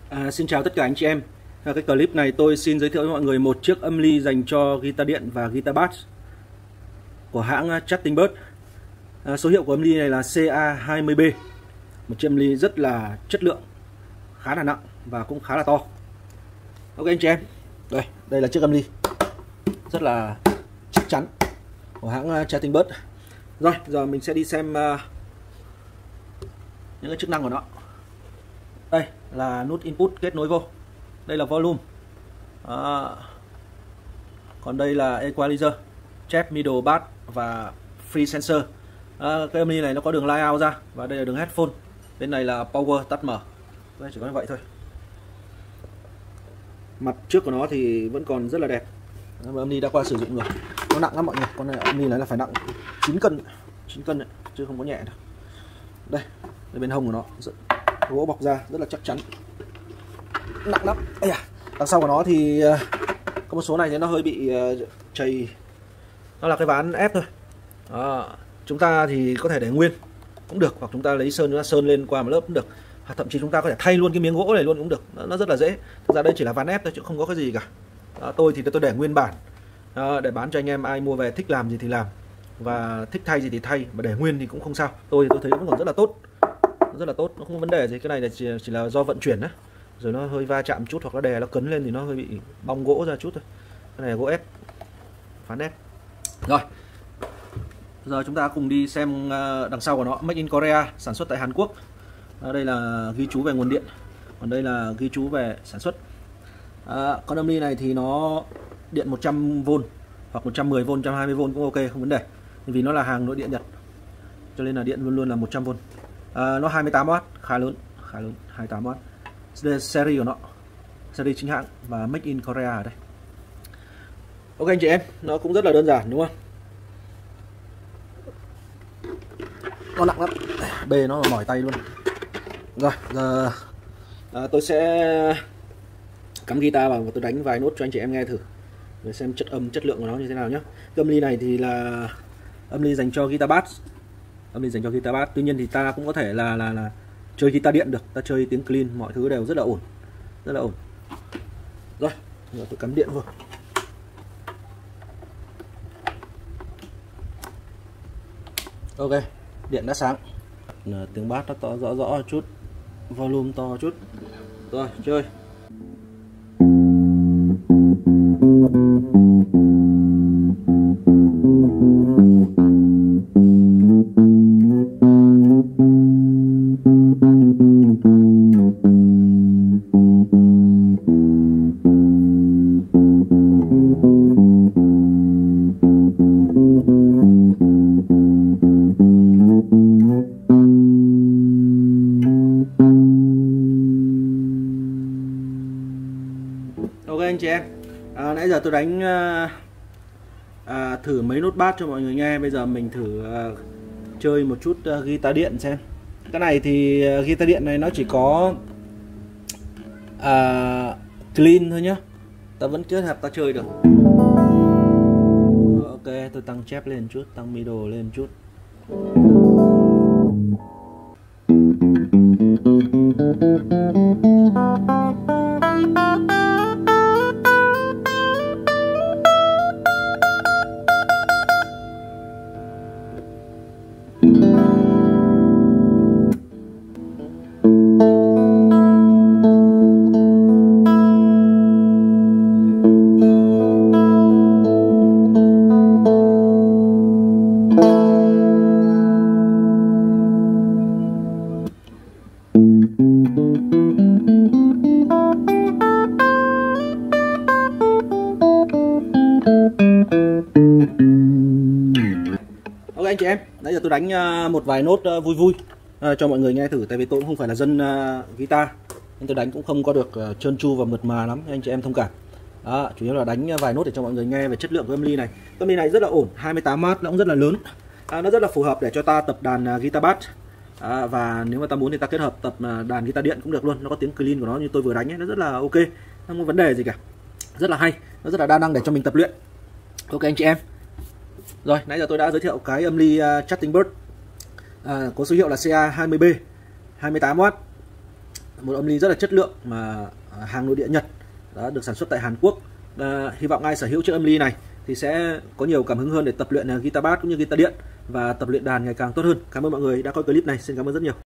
Xin chào tất cả anh chị em. Cái clip này tôi xin giới thiệu với mọi người một chiếc âm ly dành cho guitar điện và guitar bass của hãng Chatting Bird. Số hiệu của âm ly này là CA20B. Một chiếc âm ly rất là chất lượng, khá là nặng và cũng khá là to. Ok anh chị em, đây là chiếc âm ly rất là chắc chắn của hãng Chatting Bird. Rồi, giờ mình sẽ đi xem những cái chức năng của nó. Đây là nút input kết nối vô, đây là volume, còn đây là equalizer, chép, middle, bass và free sensor. Cái âm ly này nó có đường line out ra và đây là đường headphone, bên này là power tắt mở. Đây chỉ có như vậy thôi. Mặt trước của nó thì vẫn còn rất là đẹp, âm ly đã qua sử dụng rồi. Nó nặng lắm mọi người, con này âm ly này là phải nặng 9 cân đấy, chứ không có nhẹ đâu. Đây bên hông của nó gỗ bọc ra rất là chắc chắn, nặng lắm. Đằng sau của nó thì có một số này thì nó hơi bị chày, nó là cái ván ép thôi. Chúng ta thì có thể để nguyên cũng được, hoặc chúng ta lấy sơn, chúng ta sơn lên qua một lớp cũng được, thậm chí chúng ta có thể thay luôn cái miếng gỗ này luôn cũng được, nó rất là dễ. Thực ra đây chỉ là ván ép thôi chứ không có cái gì cả. Tôi thì tôi để nguyên bản để bán cho anh em, ai mua về thích làm gì thì làm và thích thay gì thì thay, mà để nguyên thì cũng không sao. Tôi thấy vẫn còn rất là tốt, nó không có vấn đề gì. Cái này là chỉ là do vận chuyển á, rồi nó hơi va chạm chút hoặc nó đè nó cấn lên thì nó hơi bị bong gỗ ra chút thôi. Cái này là gỗ ép, phán ép. Rồi giờ chúng ta cùng đi xem đằng sau của nó. Make in Korea, sản xuất tại Hàn Quốc. Đây là ghi chú về nguồn điện, còn đây là ghi chú về sản xuất. Con âm ly này thì nó điện 100V hoặc 110V, 120V cũng ok, không vấn đề. Vì nó là hàng nội địa Nhật cho nên là điện luôn luôn là 100V. Nó 28W, khá lớn 28W. Series của nó, series chính hãng và Make in Korea ở đây. Ok anh chị em, nó cũng rất là đơn giản đúng không? Nó nặng lắm, bê nó mỏi tay luôn. Rồi giờ tôi sẽ cắm guitar vào và tôi đánh vài nốt cho anh chị em nghe thử, để xem chất âm, chất lượng của nó như thế nào nhé. Cái âm ly này thì là âm ly dành cho guitar bass, tuy nhiên thì ta cũng có thể là chơi guitar điện được, ta chơi tiếng clean, mọi thứ đều rất là ổn, Rồi giờ tôi cắm điện vô. Ok, điện đã sáng, tiếng bass nó to rõ chút, volume to chút. Rồi chơi. Ok anh chị em, nãy giờ tôi đánh thử mấy nốt bass cho mọi người nghe. Bây giờ mình thử chơi một chút guitar điện xem. Cái này thì guitar điện này nó chỉ có clean thôi nhá, ta vẫn kết hợp ta chơi được. Ok, tôi tăng chép lên chút, tăng middle lên chút. Ok anh chị em, nãy giờ tôi đánh một vài nốt vui cho mọi người nghe thử. Tại vì tôi cũng không phải là dân guitar nên tôi đánh cũng không có được trơn tru và mượt mà lắm, anh chị em thông cảm. Chủ yếu là đánh vài nốt để cho mọi người nghe về chất lượng của âm ly này. Âm ly này rất là ổn, 28W, nó cũng rất là lớn, nó rất là phù hợp để cho ta tập đàn guitar bass. Và nếu mà ta muốn thì ta kết hợp tập đàn guitar điện cũng được luôn. Nó có tiếng clean của nó như tôi vừa đánh ấy, nó rất là ok, không có vấn đề gì cả, rất là hay, nó rất là đa năng để cho mình tập luyện. Ok anh chị em, rồi nãy giờ tôi đã giới thiệu cái âm ly Chatting Bird có số hiệu là CA20B, 28W. một âm ly rất là chất lượng mà hàng nội địa Nhật, đã được sản xuất tại Hàn Quốc. Hy vọng ai sở hữu chiếc âm ly này thì sẽ có nhiều cảm hứng hơn để tập luyện guitar bass cũng như guitar điện và tập luyện đàn ngày càng tốt hơn. Cảm ơn mọi người đã coi clip này. Xin cảm ơn rất nhiều.